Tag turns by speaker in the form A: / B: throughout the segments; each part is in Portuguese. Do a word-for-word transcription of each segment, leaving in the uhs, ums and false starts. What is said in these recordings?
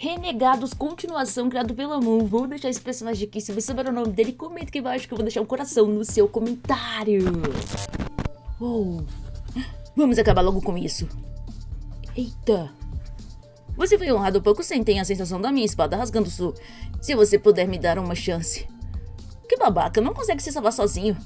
A: Renegados, continuação, criado pela Moon. Vou deixar esse personagem aqui. Se você souber o nome dele, comenta aqui embaixo que eu vou deixar um coração no seu comentário. Oh. Vamos acabar logo com isso. Eita. Você foi honrado pouco sem ter a sensação da minha espada rasgando o sul. Se você puder me dar uma chance. Que babaca, não consegue se salvar sozinho.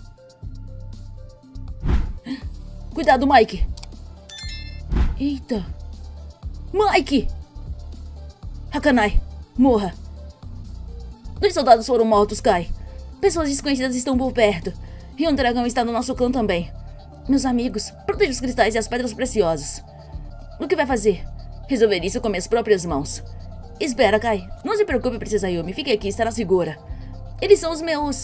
A: Cuidado, Mike. Eita. Mike! Hakanai, morra. Dois soldados foram mortos, Kai. Pessoas desconhecidas estão por perto. E um dragão está no nosso clã também. Meus amigos, proteja os cristais e as pedras preciosas. O que vai fazer? Resolver isso com minhas próprias mãos. Espera, Kai. Não se preocupe, Princesa Yumi. Fique aqui, estará segura. Eles são os meus.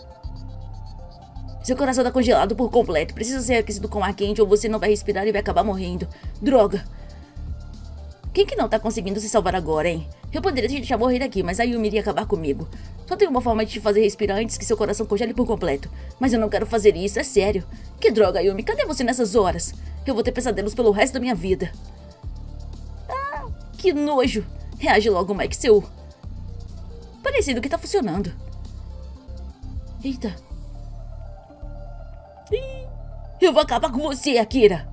A: Seu coração está congelado por completo. Precisa ser aquecido com ar quente ou você não vai respirar e vai acabar morrendo. Droga. Quem que não tá conseguindo se salvar agora, hein? Eu poderia te deixar morrer aqui, mas a Yumi iria acabar comigo. Só tem uma forma de te fazer respirar antes que seu coração congele por completo. Mas eu não quero fazer isso, é sério. Que droga, Yumi. Cadê você nessas horas? Eu vou ter pesadelos pelo resto da minha vida. Ah, que nojo. Reage logo, Mike, seu... Parecido que tá funcionando. Eita. Eu vou acabar com você, Akira.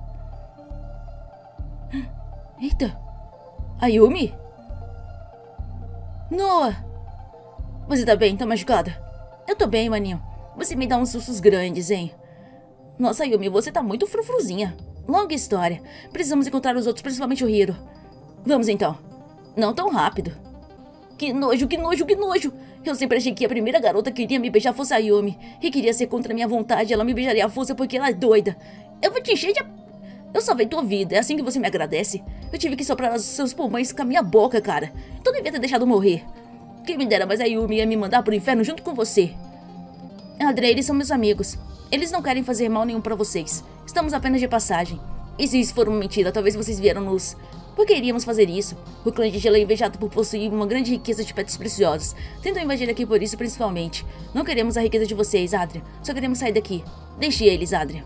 A: Eita. Ayumi? Noah! Você tá bem? Tá machucada? Eu tô bem, maninho. Você me dá uns sustos grandes, hein? Nossa, Ayumi, você tá muito frufruzinha. Longa história. Precisamos encontrar os outros, principalmente o Hiro. Vamos então. Não tão rápido. Que nojo, que nojo, que nojo! Eu sempre achei que a primeira garota que iria me beijar fosse a Ayumi. E queria ser contra minha vontade. Ela me beijaria à força porque ela é doida. Eu vou te encher de... Eu salvei tua vida, é assim que você me agradece? Eu tive que soprar os seus pulmões com a minha boca, cara. Tu devia ter deixado morrer. Quem me dera, mas a Yumi ia me mandar pro inferno junto com você. Adre, eles são meus amigos. Eles não querem fazer mal nenhum pra vocês. Estamos apenas de passagem. E se isso for uma mentira, talvez vocês vieram nos... Por que iríamos fazer isso? O clã de gelo é invejado por possuir uma grande riqueza de pedras preciosas. Tentam invadir aqui por isso, principalmente. Não queremos a riqueza de vocês, Adria. Só queremos sair daqui. Deixe eles, Adria.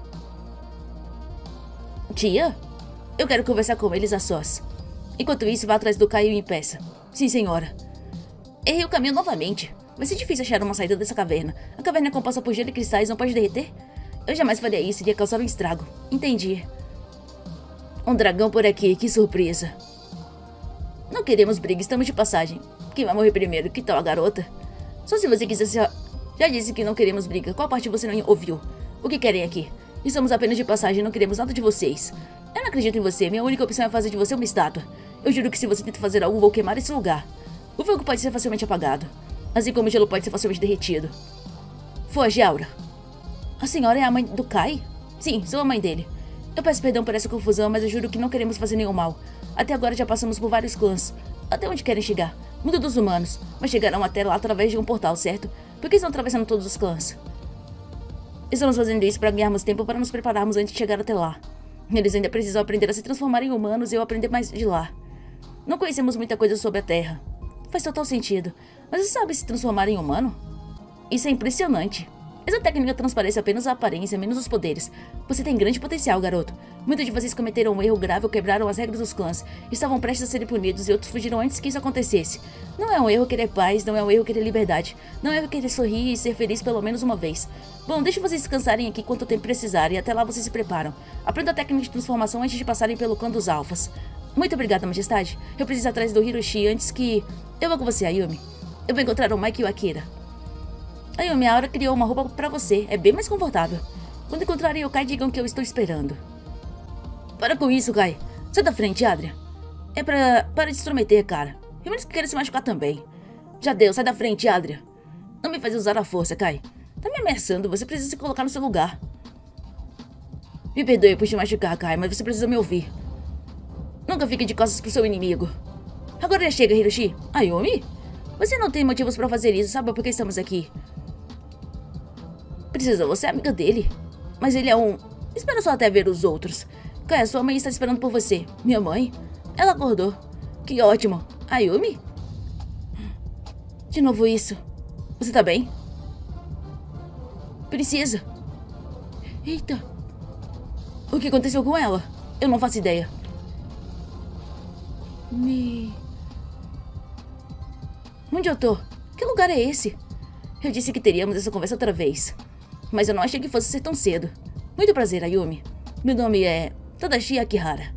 A: Tia? Eu quero conversar com eles a sós. Enquanto isso, vá atrás do Caio e me peça. Sim, senhora. Errei o caminho novamente. Vai ser difícil achar uma saída dessa caverna. A caverna é composta por gelo e cristais, não pode derreter? Eu jamais faria isso, iria causar um estrago. Entendi. Um dragão por aqui, que surpresa. Não queremos briga, estamos de passagem. Quem vai morrer primeiro? Que tal a garota? Só se você quiser se... Já disse que não queremos briga. Qual parte você não ouviu? O que querem aqui? Estamos apenas de passagem, não queremos nada de vocês. Eu não acredito em você, minha única opção é fazer de você uma estátua. Eu juro que se você tenta fazer algo, vou queimar esse lugar. O fogo pode ser facilmente apagado, assim como o gelo pode ser facilmente derretido. Foge, Aura. A senhora é a mãe do Kai? Sim, sou a mãe dele. Eu peço perdão por essa confusão, mas eu juro que não queremos fazer nenhum mal. Até agora já passamos por vários clãs. Até onde querem chegar? Mundo dos humanos. Mas chegarão até lá através de um portal, certo? Por que estão atravessando todos os clãs? Estamos fazendo isso para ganharmos tempo para nos prepararmos antes de chegar até lá. Eles ainda precisam aprender a se transformar em humanos e eu aprender mais de lá. Não conhecemos muita coisa sobre a Terra. Faz total sentido. Mas você sabe se transformar em humano? Isso é impressionante. Essa técnica transparece apenas a aparência, menos os poderes. Você tem grande potencial, garoto. Muitos de vocês cometeram um erro grave ou quebraram as regras dos clãs. Estavam prestes a serem punidos e outros fugiram antes que isso acontecesse. Não é um erro querer paz, não é um erro querer liberdade. Não é um erro querer sorrir e ser feliz pelo menos uma vez. Bom, deixe vocês descansarem aqui quanto tempo precisarem e até lá vocês se preparam. Aprenda a técnica de transformação antes de passarem pelo clã dos alfas. Muito obrigada, majestade. Eu preciso ir atrás do Hiroshi antes que... Eu vou com você, Ayumi. Eu vou encontrar o Mike e o Akira. Ayumi, a Aura criou uma roupa pra você. É bem mais confortável. Quando encontrarem o Kai, digam que eu estou esperando. Para com isso, Kai. Sai da frente, Adria. É pra... Para de se intrometer, cara. E menos que queira se machucar também. Já deu, sai da frente, Adria. Não me faz usar a força, Kai. Tá me ameaçando, você precisa se colocar no seu lugar. Me perdoe por te machucar, Kai, mas você precisa me ouvir. Nunca fique de costas pro seu inimigo. Agora já chega, Hiroshi. Ayumi? Você não tem motivos pra fazer isso, sabe por que estamos aqui? Precisa, você é amiga dele. Mas ele é um... Espera só até ver os outros. Kai, sua mãe está esperando por você. Minha mãe? Ela acordou. Que ótimo. Ayumi? De novo isso. Você tá bem? Precisa. Eita. O que aconteceu com ela? Eu não faço ideia. Me... Onde eu tô? Que lugar é esse? Eu disse que teríamos essa conversa outra vez. Mas eu não achei que fosse ser tão cedo. Muito prazer, Ayumi. Meu nome é Tadashi Akihara.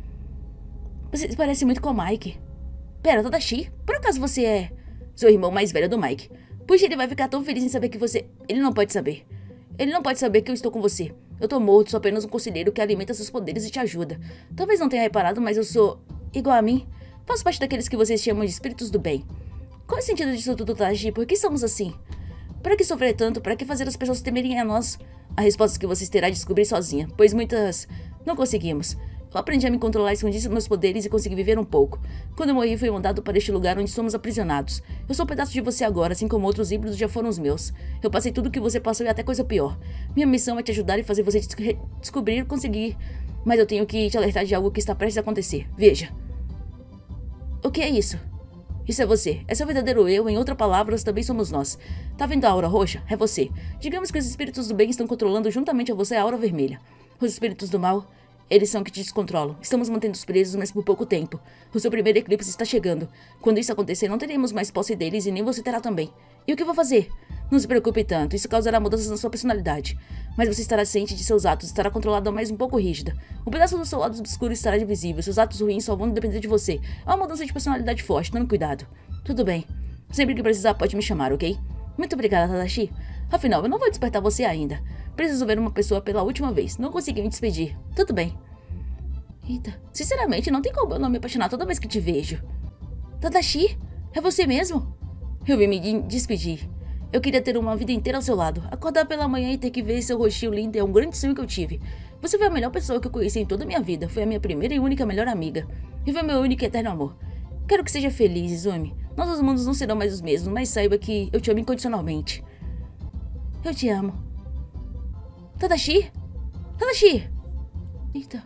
A: Você parece muito com o Mike. Pera, Tadashi? Por acaso você é... Sou o irmão mais velho do Mike. Puxa, ele vai ficar tão feliz em saber que você... Ele não pode saber. Ele não pode saber que eu estou com você. Eu tô morto, sou apenas um conselheiro que alimenta seus poderes e te ajuda. Talvez não tenha reparado, mas eu sou... igual a mim. Faço parte daqueles que vocês chamam de espíritos do bem. Qual é o sentido disso tudo, Tadashi? Por que somos assim? Para que sofrer tanto? Para que fazer as pessoas temerem a nós? A resposta que vocês terá de descobrir sozinha, pois muitas... não conseguimos. Eu aprendi a me controlar, escondi meus poderes e consegui viver um pouco. Quando eu morri, fui mandado para este lugar onde somos aprisionados. Eu sou um pedaço de você agora, assim como outros híbridos já foram os meus. Eu passei tudo o que você passou e até coisa pior. Minha missão é te ajudar e fazer você des descobrir e conseguir. Mas eu tenho que te alertar de algo que está prestes a acontecer. Veja. O que é isso? Isso é você. É seu verdadeiro eu, em outras palavras, também somos nós. Tá vendo a aura roxa? É você. Digamos que os espíritos do bem estão controlando juntamente a você a aura vermelha. Os espíritos do mal... eles são que te descontrolam. Estamos mantendo-os presos, mas por pouco tempo. O seu primeiro eclipse está chegando. Quando isso acontecer, não teremos mais posse deles e nem você terá também. E o que vou fazer? Não se preocupe tanto, isso causará mudanças na sua personalidade. Mas você estará ciente de seus atos, estará controlada, mas um pouco rígida. Um pedaço do seu lado obscuro estará divisível, seus atos ruins só vão depender de você. É uma mudança de personalidade forte, tome cuidado. Tudo bem. Sempre que precisar, pode me chamar, ok? Muito obrigada, Tadashi. Afinal, eu não vou despertar você ainda. Preciso ver uma pessoa pela última vez. Não consegui me despedir. Tudo bem. Eita, sinceramente, não tem como eu não me apaixonar toda vez que te vejo. Tadashi? É você mesmo? Eu vim me despedir. Eu queria ter uma vida inteira ao seu lado. Acordar pela manhã e ter que ver seu rostinho lindo é um grande sonho que eu tive. Você foi a melhor pessoa que eu conheci em toda a minha vida. Foi a minha primeira e única melhor amiga. E foi meu único e eterno amor. Quero que seja feliz, Izumi. Nossos mundos não serão mais os mesmos, mas saiba que eu te amo incondicionalmente. Eu te amo. Tadashi? Tadashi! Eita.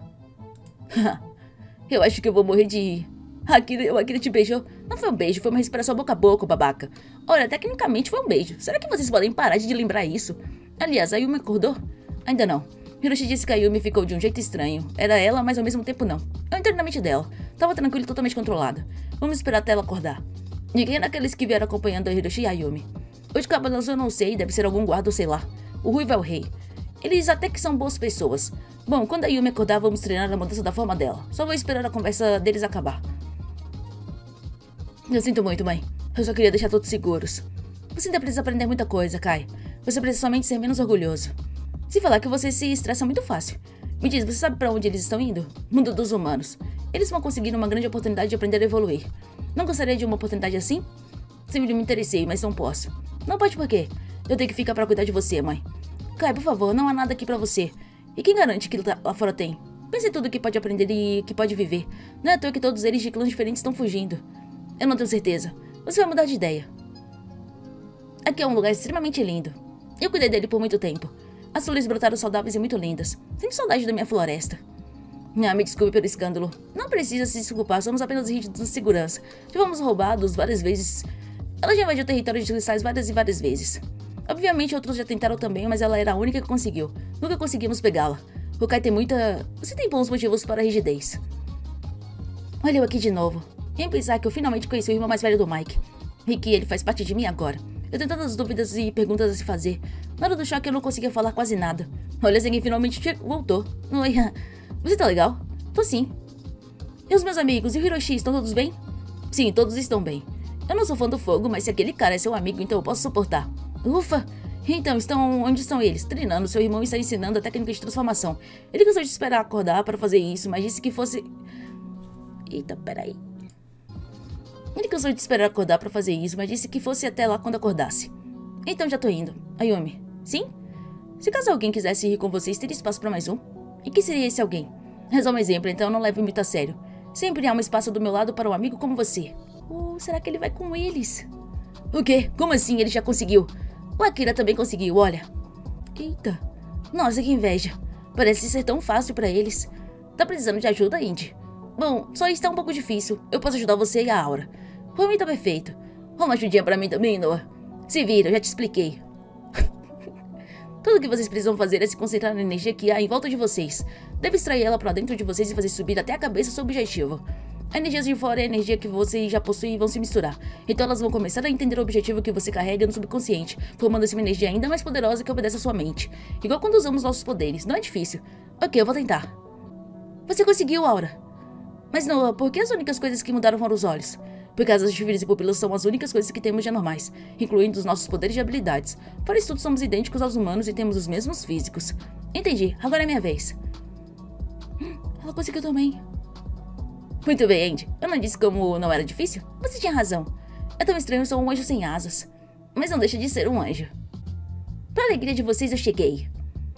A: Eu acho que eu vou morrer de... Akira, o Akira te beijou. Não foi um beijo, foi uma respiração boca a boca, babaca. Olha, tecnicamente foi um beijo. Será que vocês podem parar de lembrar isso? Aliás, a Yumi acordou? Ainda não. Hiroshi disse que a Yumi ficou de um jeito estranho. Era ela, mas ao mesmo tempo não. Eu entrei na mente dela. Tava tranquila e totalmente controlada. Vamos esperar até ela acordar. Ninguém é daqueles que vieram acompanhando a Hiroshi e a Yumi. Os cabalos eu não sei, deve ser algum guarda ou sei lá. O Ruivo é o rei. Eles até que são boas pessoas. Bom, quando a Yumi acordar, vamos treinar a mudança da forma dela. Só vou esperar a conversa deles acabar. Eu sinto muito, mãe. Eu só queria deixar todos seguros. Você ainda precisa aprender muita coisa, Kai. Você precisa somente ser menos orgulhoso. Se falar que você se estressa muito fácil. Me diz, você sabe pra onde eles estão indo? Mundo dos humanos. Eles vão conseguir uma grande oportunidade de aprender a evoluir. Não gostaria de uma oportunidade assim? Sempre me interessei, mas não posso. Não pode por quê? Eu tenho que ficar pra cuidar de você, mãe. Kai, por favor, não há nada aqui pra você. E quem garante que lá fora tem? Pense em tudo que pode aprender e que pode viver. Não é à toa que todos eles de clãs diferentes estão fugindo. Eu não tenho certeza. Você vai mudar de ideia. Aqui é um lugar extremamente lindo. Eu cuidei dele por muito tempo. As flores brotaram saudáveis e muito lindas. Sinto saudade da minha floresta. Ah, me desculpe pelo escândalo. Não precisa se desculpar, somos apenas rígidos de segurança. Já fomos roubados várias vezes. Ela já invadiu o território de cristais várias e várias vezes. Obviamente outros já tentaram também, mas ela era a única que conseguiu. Nunca conseguimos pegá-la. O Kai tem muita... Você tem bons motivos para a rigidez. Olha eu aqui de novo. Quem pensar que eu finalmente conheci o irmão mais velho do Mike. E que ele faz parte de mim agora. Eu tenho tantas dúvidas e perguntas a se fazer. Na hora do choque eu não conseguia falar quase nada. Olha, Zengen finalmente voltou. Oi, você tá legal? Tô sim. E os meus amigos e o Hiroshi estão todos bem? Sim, todos estão bem. Eu não sou fã do fogo, mas se aquele cara é seu amigo, então eu posso suportar. Ufa! Então, estão... onde estão eles? Treinando. Seu irmão está ensinando a técnica de transformação. Ele cansou de esperar acordar para fazer isso, mas disse que fosse... Eita, peraí. Ele cansou de esperar acordar para fazer isso, mas disse que fosse até lá quando acordasse. Então já tô indo. Ayumi. Sim? Se caso alguém quisesse ir com vocês, teria espaço para mais um? E quem seria esse alguém? É só um exemplo, então não leve muito a sério. Sempre há um espaço do meu lado para um amigo como você. Ou será que ele vai com eles? O quê? Como assim? Ele já conseguiu? O Akira também conseguiu, olha. Eita. Nossa, que inveja. Parece ser tão fácil pra eles. Tá precisando de ajuda, Indy? Bom, só está um pouco difícil. Eu posso ajudar você e a Aura. Por mim tá perfeito. Uma ajudinha pra mim também, Noah. Se vira, eu já te expliquei. Tudo que vocês precisam fazer é se concentrar na energia que há em volta de vocês. Deve extrair ela pra dentro de vocês e fazer subir até a cabeça seu objetivo. A energia de fora e a energia que você já possui vão se misturar. Então elas vão começar a entender o objetivo que você carrega no subconsciente, formando assim uma energia ainda mais poderosa que obedece à sua mente. Igual quando usamos nossos poderes, não é difícil. Ok, eu vou tentar. Você conseguiu, Aura. Mas Noah, por que as únicas coisas que mudaram foram os olhos? Porque as atividades e pupilas são as únicas coisas que temos de anormais, incluindo os nossos poderes e habilidades. Fora isso tudo, somos idênticos aos humanos e temos os mesmos físicos. Entendi, agora é minha vez. Hum, ela conseguiu também. Muito bem, Andy. Eu não disse como não era difícil? Você tinha razão. É tão estranho, eu sou um anjo sem asas. Mas não deixa de ser um anjo. Pra alegria de vocês, eu cheguei.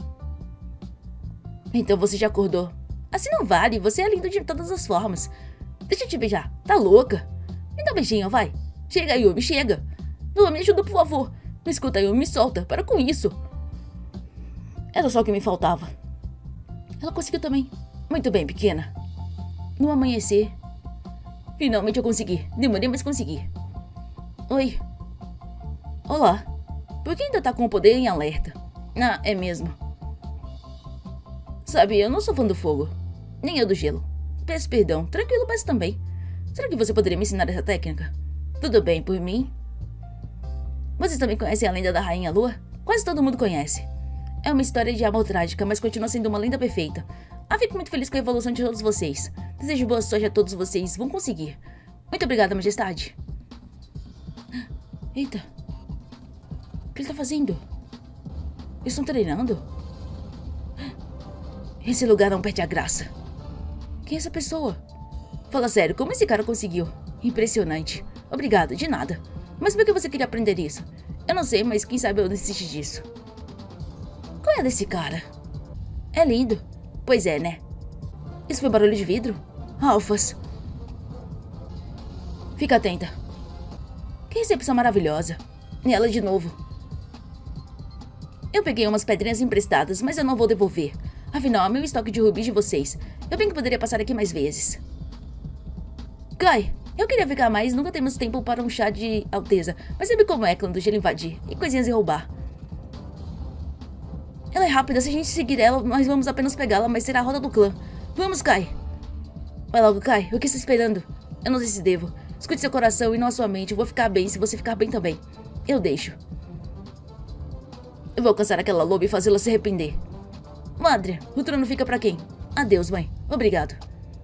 A: Então você já acordou. Assim não vale, você é lindo de todas as formas. Deixa eu te beijar. Tá louca? Me dá um beijinho, vai. Chega, Yumi, chega. Noah, me ajuda, por favor. Me escuta, Yumi, me solta. Para com isso. Era só o que me faltava. Ela conseguiu também. Muito bem, pequena. No amanhecer, finalmente eu consegui. Demorei, mas consegui. Oi. Olá. Por que ainda tá com o poder em alerta? Ah, é mesmo. Sabe, eu não sou fã do fogo. Nem eu do gelo. Peço perdão. Tranquilo, mas também. Será que você poderia me ensinar essa técnica? Tudo bem, por mim. Vocês também conhecem a lenda da Rainha Lua? Quase todo mundo conhece. É uma história de amor trágica, mas continua sendo uma lenda perfeita. Ah, fico muito feliz com a evolução de todos vocês. Desejo boa sorte a todos vocês. Vão conseguir. Muito obrigada, majestade. Eita. O que ele tá fazendo? Eles estão treinando? Esse lugar não perde a graça. Quem é essa pessoa? Fala sério, como esse cara conseguiu? Impressionante. Obrigada, de nada. Mas por que você queria aprender isso? Eu não sei, mas quem sabe eu desiste disso. Qual é desse cara? É lindo. Pois é, né? Isso foi barulho de vidro? Alfas. Fica atenta. Que recepção maravilhosa. E ela de novo. Eu peguei umas pedrinhas emprestadas, mas eu não vou devolver. Afinal, é meu estoque de rubis de vocês. Eu bem que poderia passar aqui mais vezes. Kai, eu queria ficar mais, nunca temos tempo para um chá de alteza. Mas sabe como é quando o gelo invadir e coisinhas e roubar. Ela é rápida, se a gente seguir ela, nós vamos apenas pegá-la, mas será a roda do clã. Vamos, Kai. Vai logo, Kai. O que está esperando? Eu não sei se devo. Escute seu coração e não a sua mente. Eu vou ficar bem se você ficar bem também. Eu deixo. Eu vou alcançar aquela loba e fazê-la se arrepender. Madre, o trono fica pra quem? Adeus, mãe. Obrigado.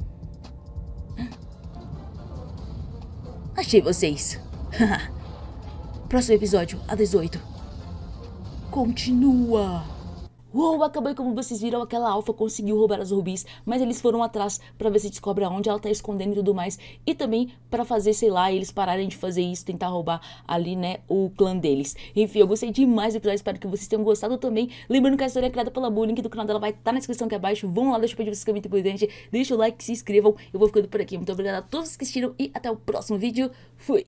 A: Achei vocês. Próximo episódio, a dezoito. Continua. Uou, acabou e como vocês viram, aquela alfa conseguiu roubar as rubis, mas eles foram atrás pra ver se descobre aonde ela tá escondendo e tudo mais. E também pra fazer, sei lá, eles pararem de fazer isso, tentar roubar ali, né, o clã deles. Enfim, eu gostei demais do episódio, espero que vocês tenham gostado também. Lembrando que a história é criada pela Bu, o link do canal dela vai estar na descrição aqui abaixo. Vão lá, deixa eu pedir vocês que é muito importante. Deixa o like, se inscrevam. Eu vou ficando por aqui. Muito obrigada a todos que assistiram e até o próximo vídeo. Fui!